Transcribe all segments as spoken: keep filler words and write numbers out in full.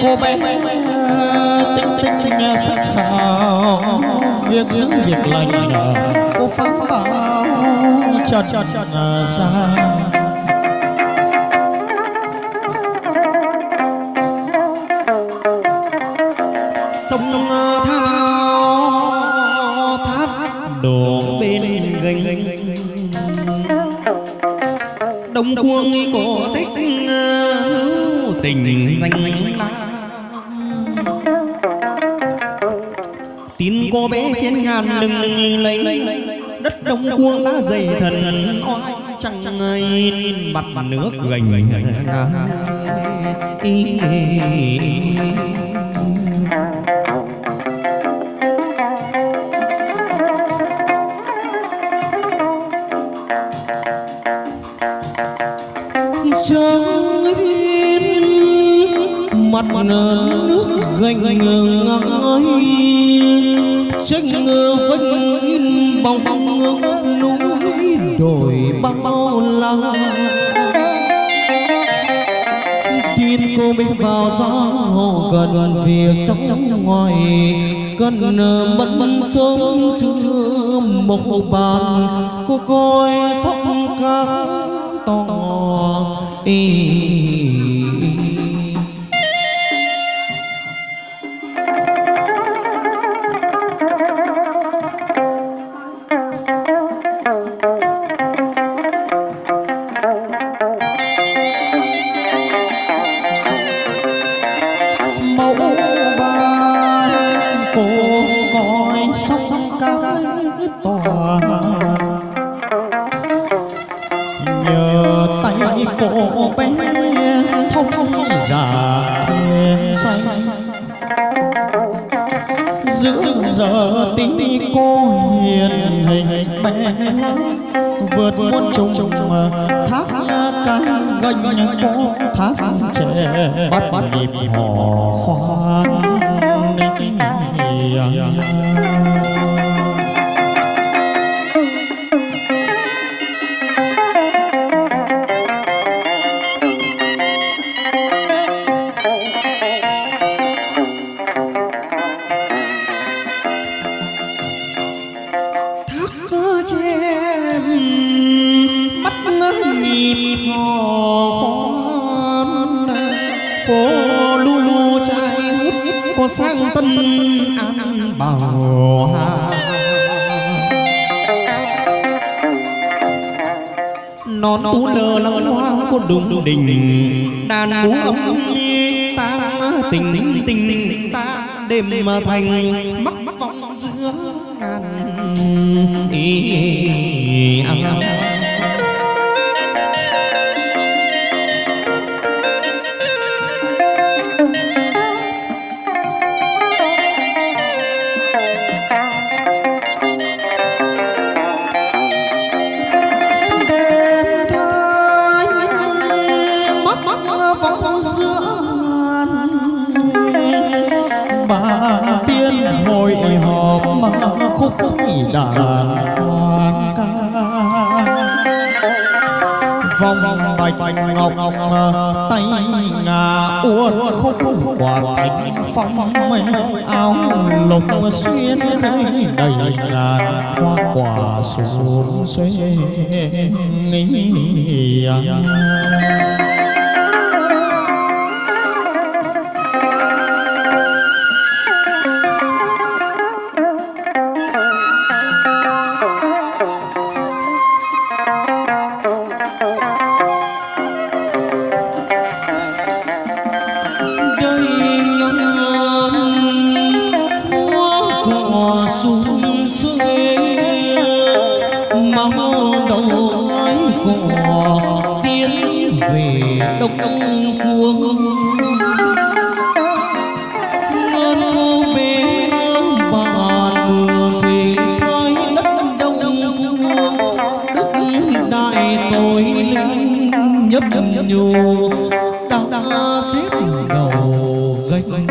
cô bé tinh tinh nghe sắc sảo, việc giữ việc lành cô phán bảo chợt chợt ra. Sông thao thác đổ bên gành, đông cuông cổ tích hữu tình danh lam. Tin cô bé trên ngàn lưng lấy, đất đông cuông đã dày thần oai chẳng ai mặt nước gành ngà. Trăng in mặt nước gành ngái, tranh vách in bóng núi đồi bao la. Tin cô mình vào gió gần việc trong ngoài, cần mất sớm chưa một bàn cô coi sóc cá to ý. Mẫu ban cô coi sóc cá tòa, nhờ tay cô bé thông giả thuyền xanh. Giữa giờ tí cô hiền hình bé lắm, vượt muôn trùng thác cái gành cô thác trẻ bắt nhịp hò khoan. Phố lu trai hút có sang tân an bảo hà. Non tú lơ lăng hoa có đùng đình, đàn múa ấm đi tang tình tình ta đêm mà thành mắc vòng giữa ngàn ý à. Bàn tiên hội họp mà khúc đàn hoan ca, vòng bạch ngọc tay ngà uốn khúc quả thành phong mây áo lục xuyên khơi đầy ngàn hoa quả xuống xuê nghi. Đông cuông ngân cô bé bàn vườn thì thấy đất đông cuông, đức đại tội linh nhấp nhô đã xếp đầu gánh.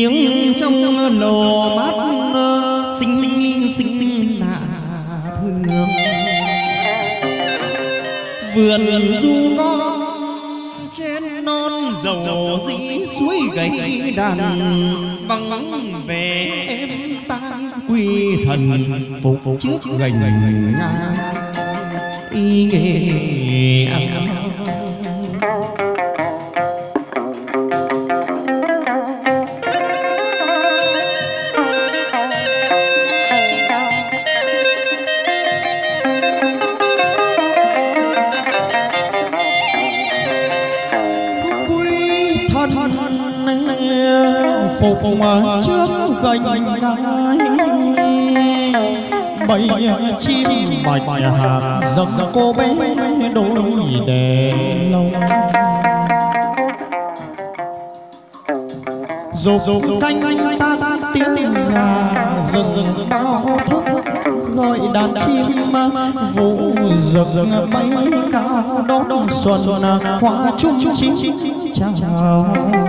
nghiêng trong lò mát xinh xinh lạ thường. Vườn du con trên non dầu dĩ suối gầy đàn, vắng vắng về em tai quy thần phục trước gành ngang y nghề ăn. Phục trước gành đai bầy chim bạch hạc dâng cô bé đôi đèn lồng. Dục canh ta tiếng gà rừng rừng bao thức gọi đàn chim vũ rực bay cao đón xuân hoa chung chim chào.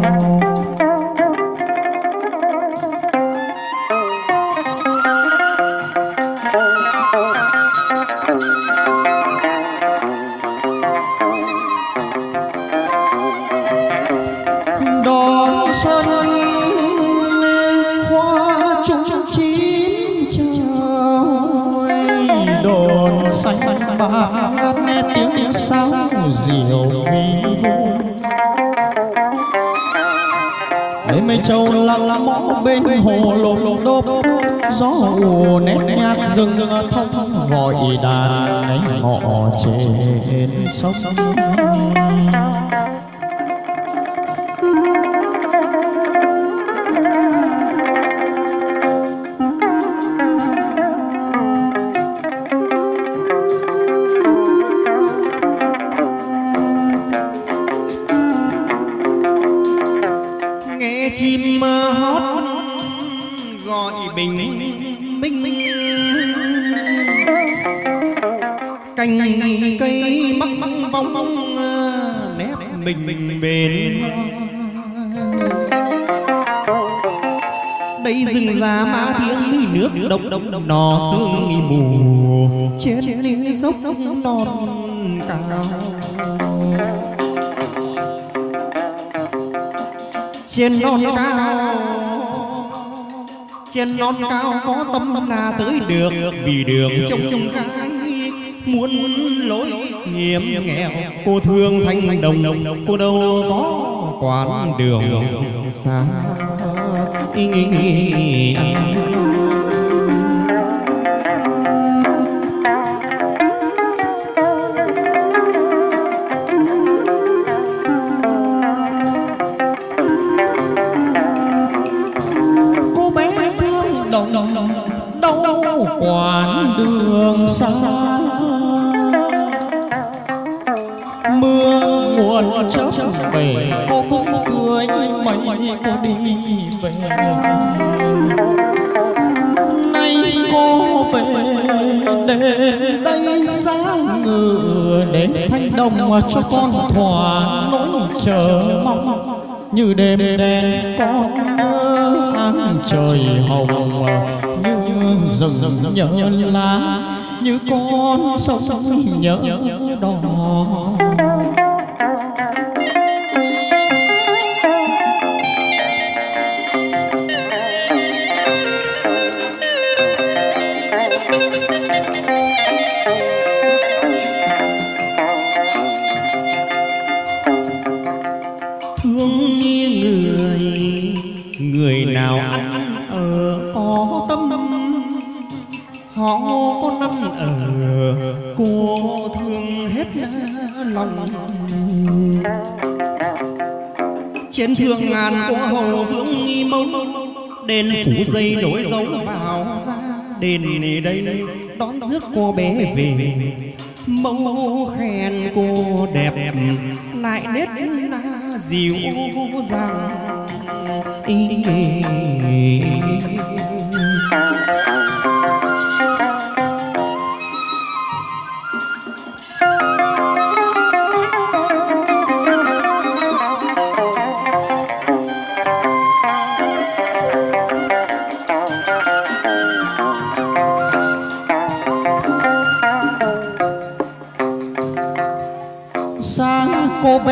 Ba nghe tiếng sáo diều vi vu, ấy mấy trâu lặng mõ bên hồ lộp đốp, gió ù nét nhạc rừng thông gọi đàn ấy ngọ trên sông. Chim hót gọi bình minh, cành cây mắc vong nép mình bền. Đây rừng già má thiêng nước độc độc nò sương nghi mù trên liên dốc non cao. Trên non cao, trên non cao có tâm là tới được, vì đường trông trông gái muốn lối hiểm nghèo. Cô thương thanh đồng, cô đâu có quán đường xa ý nghĩ ăn. Đâu quán đường xa, mưa nguồn chớp về cô cũng cười mấy cô đi về. Nay cô về đến đây giá ngựa để thanh đồng mà cho con thỏa nỗi chờ mong. Như đêm đen con mơ áng trời hồng, như rừng nhớ lá, như con sông nhớ đò. Thương như người, người nào ăn ở có tâm, họ có ăn ở cô thương hết lòng. Trên thương ngàn cô hầu vương nghi mông, đền phủ dây đổi dấu vào ra đền đây đón rước cô bé về. Mẫu khen cô đẹp lại nét na dịu dàng ý.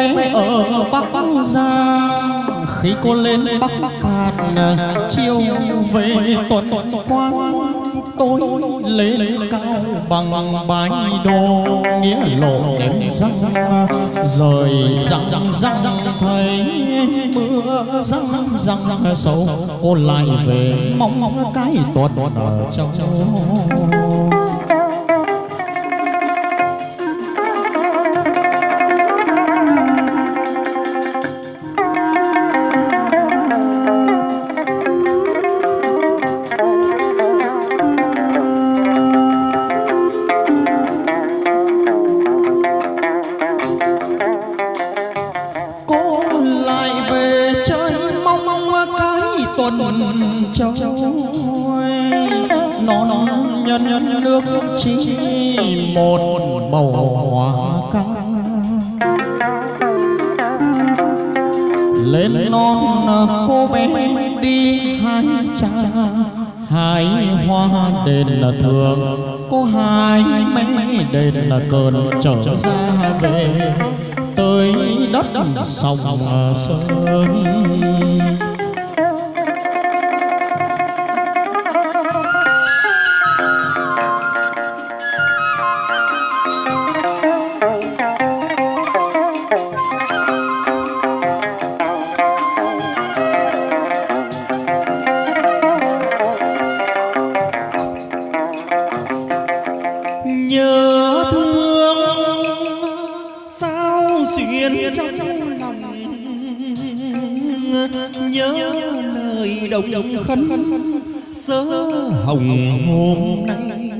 bé ở Bắc Giang, khi cô lên Bắc Cạn chiều về tuần quan, tôi lên cao bằng bái đô, nghĩa lộ đến răng rời răng răng thấy mưa răng răng sâu, cô lại về mong cái tuần ở châu. Nước chỉ một màu hoa ca lên non cô bé đi hai cha hai hoa đền là thường, cô hai mấy đền là cơn trở ra về tới đất sông Sơn. Đồng khấn sớ hồng hôm nay,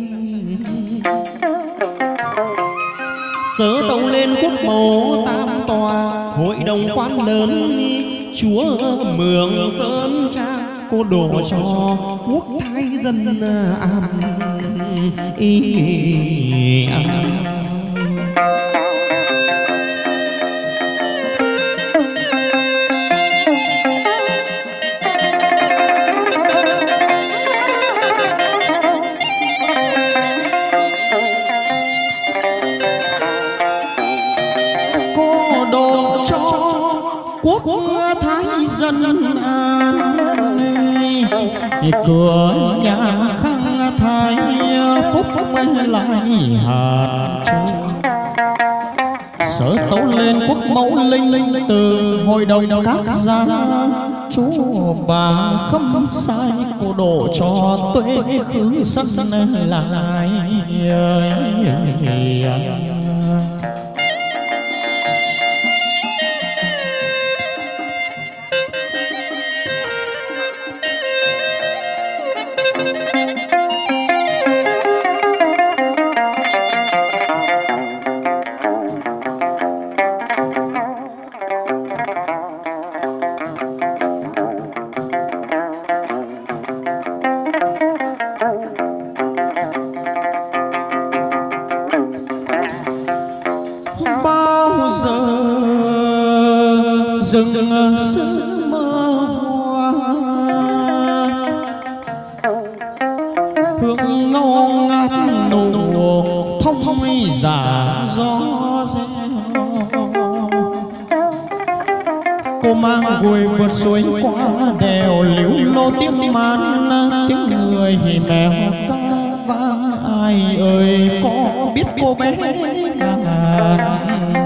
sớ tấu lên quốc mộ tam tòa, hội đồng quan lớn chúa mường sơn cha, cô đổ cho quốc thái dân an ý an. Dân an cửa nhà khang thái phúc lại hạt châu, sở tấu lên quốc mẫu linh từ hội đồng các gia, chúa bà không sai cô đổ cho tuế khứ sân lại. Rừng sương mơ hoa hương ngô ngát nụ thông thông giả gió reo, cô mang gùi vượt suối qua đèo liễu lô tiếng man tiếng người mèo ca vang. Ai ơi có biết cô bé ngàn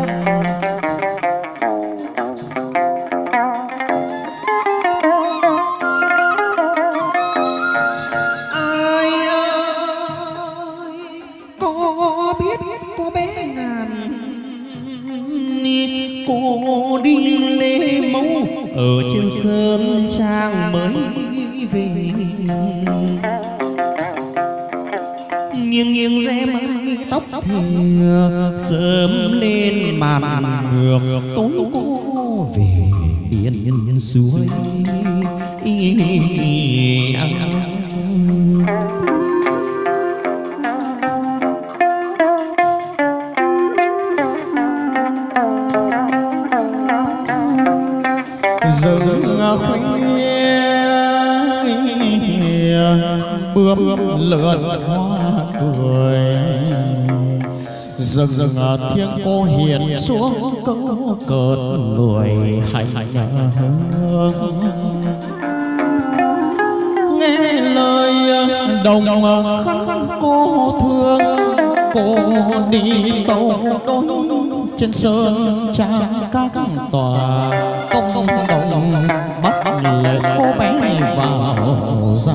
ở trên sơn trang mới về, nghiêng nghiêng rẽ mái tóc thừa sớm lên màn ngược, tối cô về biển suối rừng khuya bướm lượn hoa cười, dừng dừng thiên cô hiện xuống câu cợt người hành nghe lời đồng khăn cô thương cô đi tàu đôi trên sơn trang các tòa công đồng bắt lệ cô bé vào ra.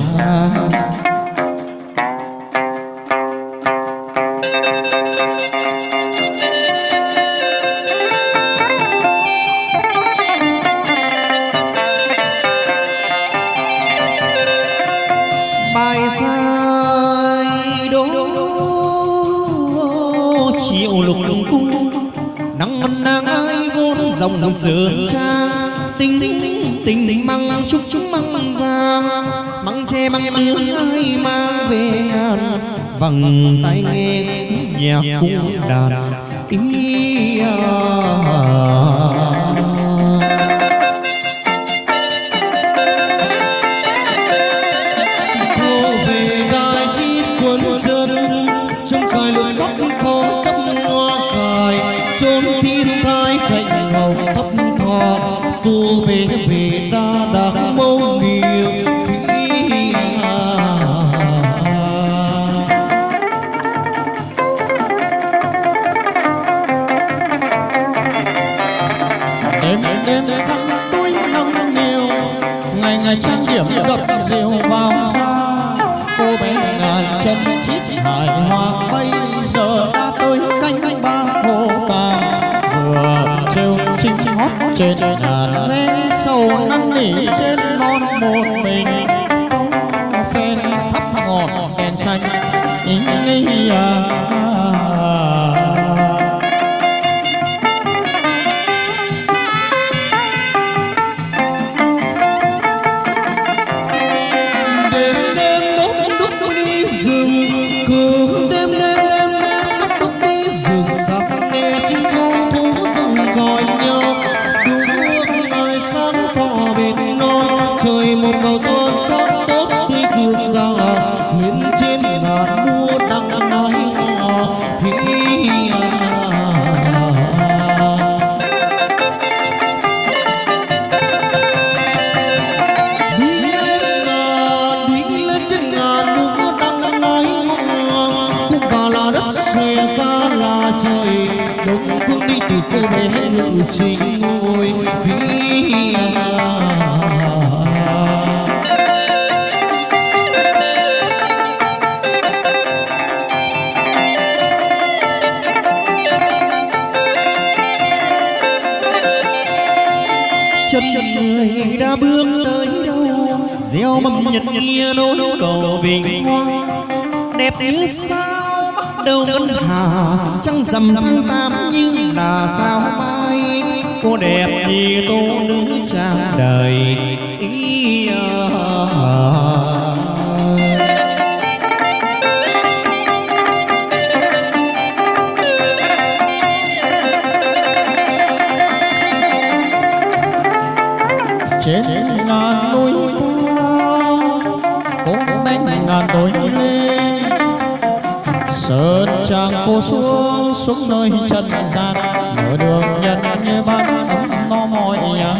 Dòng sườn trang tình tình măng chúc chúc măng ra măng che măng nương ai mang về ngàn vầng tai nghe nhạc cung đàn ý à. Cô về đài chít cuốn chân trong cài lượt sắt có chấp hoa cài trốn thiên thai cạnh hầu thấp thò cô bé về đa đạc mâu nghiêng đêm đêm khăn túi nâng niu ngày ngày trang điểm dập rượu vào xa cô bé ngài chân chít hài hoa bây giờ đã tới canh ba hồ tàn vừa trêu chinh hót trên ngàn vé sầu năn nỉ trên non một mình có phen thắp ngọn đèn xanh ý nghĩ à. Cô bé ngự trình ngồi vì chân người đã bước tới đâu gieo mầm nhật kia nối cầu bình hoa đẹp như sao bắt đầu ngân hà trăng rằm tháng tám nhưng là sao mai cô đẹp như tô nữ trang đời ý à. Trên ngàn núi cao cô bé ngàn đồi lên sơn trang cô xuống xuống nơi trần gian mở đường nhân như ban ấm no mọi nhà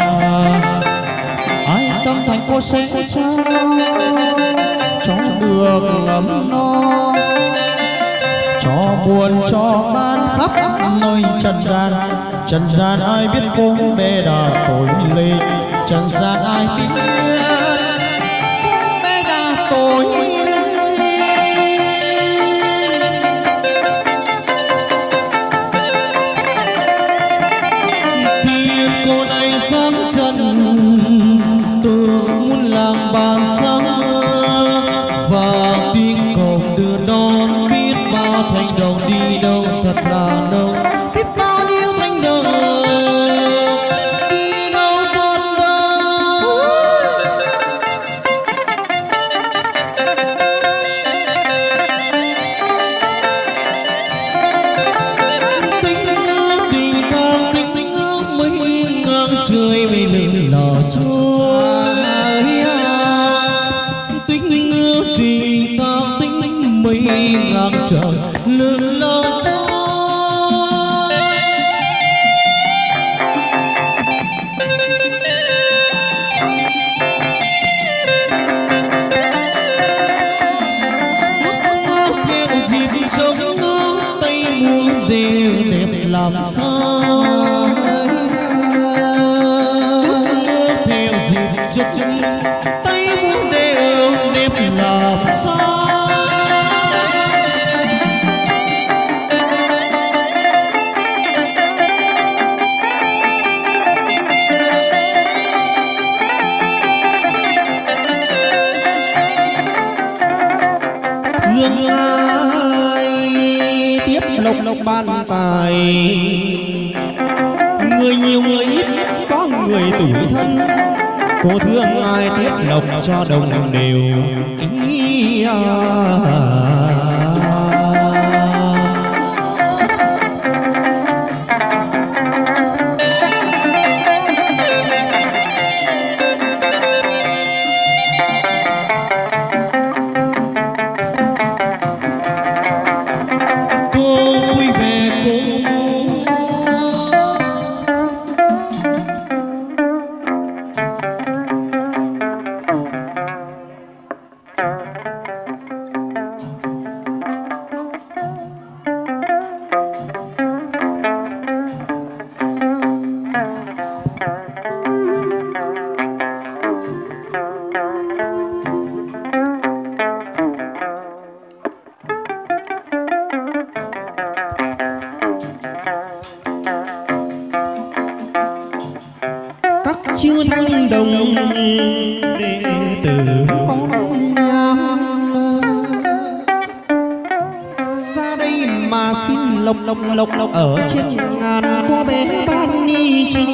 ai tâm thành cô sẽ trao cho đường ấm no cho buồn cho ban khắp nơi trần gian trần gian ai biết cô bé đã tội lệ trần gian ai biết cô bé đã tội chân từ muôn làng bàn sáng và tiếng cầu đưa đón biết bao thành đồng đi đâu thật là đâu biết bao nhiêu thành đồng đi đâu còn đâu tính tình ta tính mấy ngang trời vì lừng lò chúa tính tình ta tính mấy ngang trời lừng lò chúa rực tay muốn đều đêm làm sao thương ai tiếp lộc lộc ban tài người nhiều người ít có người tủi thân cô thương ai tiếp lộc cho đồng đều ý à. chưa thanh đồng đệ tử con nhang ra đây mà xin lộc lộc lộc lộc ở trên ngàn cô bé ban ni cho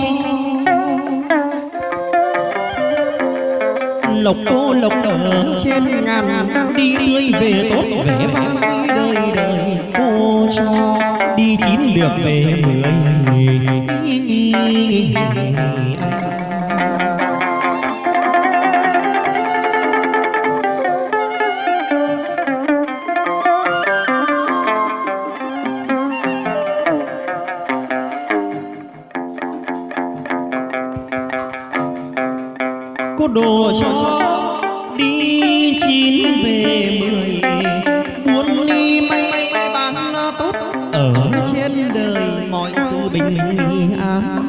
lộc cô lộc ở trên ngàn đi tươi về tốt vẻ vang đời đời cô cho đi chín được về mười cô đồ cho đi chín về mười buôn đi may bán tốt ở trên đời mọi sự bình an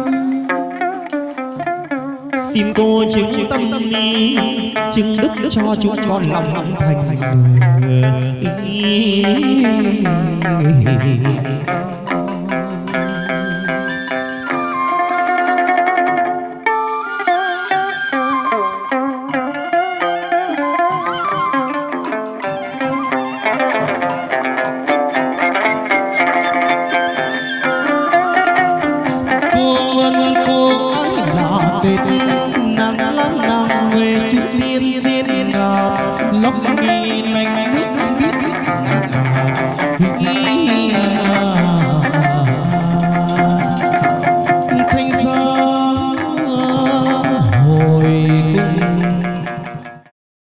xin cô chứng tâm đi chứng đức cho chúng con lòng thành nàng lăn nàng về